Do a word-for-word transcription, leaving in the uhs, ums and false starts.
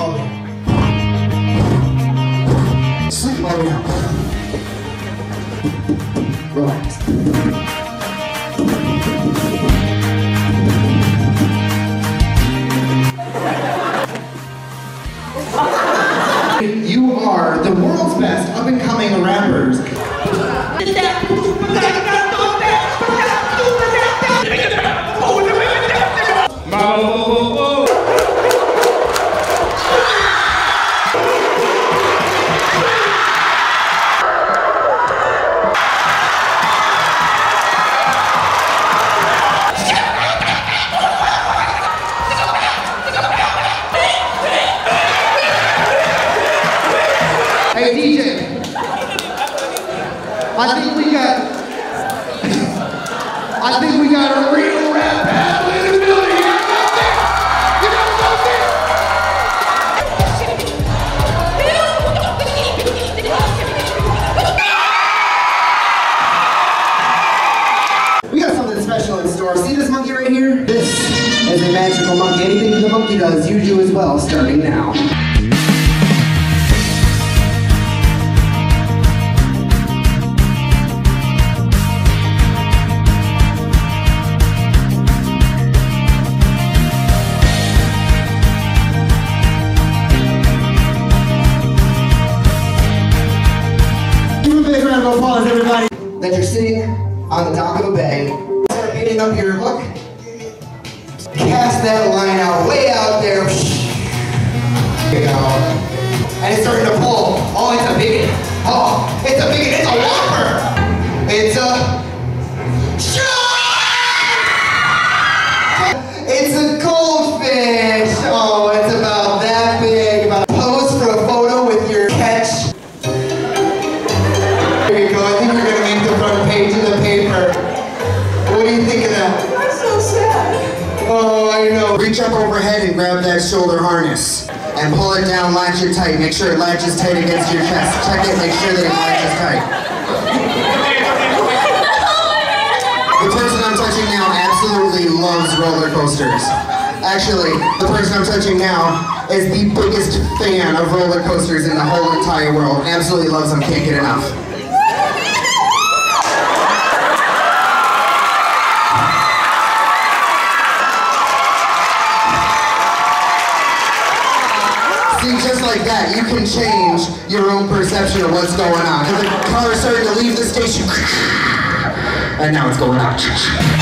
mode. Sleep mode now. Relax. You are the world's best up-and-coming rappers. Hey D J, I think we got, I think we got a real rap battle in the building. You got there, you gotta go there. We got something special in store. See this monkey right here? This is a magical monkey. Anything the monkey does, you do as well, starting now. Round of applause, everybody. That you're sitting on the dock of a bay. Start getting up here, look. Cast that line out, way out there. There you go. And it's starting to pull. Oh, it's a big one. Oh, it's a big one. It's a whopper. It's a... It's a goldfish. Oh, it's about that big. About pose for a photo with your catch. There you go. I think you're gonna make the front page of the paper. What do you think of that? I'm so sad. Oh, I know. Reach up overhead and grab that shoulder harness. And pull it down, latch it tight. Make sure it latches tight against your chest. Check it, make sure that it latches tight. The person I'm touching now absolutely loves roller coasters. Actually, the person I'm touching now is the biggest fan of roller coasters in the whole entire world. Absolutely loves them, can't get enough. See, just like that, you can change your own perception of what's going on. And the car is starting to leave the station, and now it's going out.